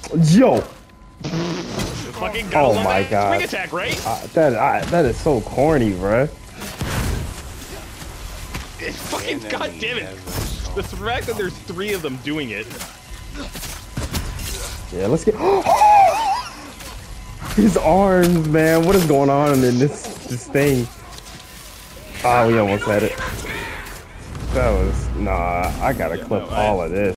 Yo. Fucking Oh my god. Swing attack, right? That is so corny, bruh. Fucking goddamn it! The fact that there's 3 of them doing it. Yeah, let's get. His arms, man. What is going on in this thing? Oh, we almost had it. That was nah. I gotta clip all of this.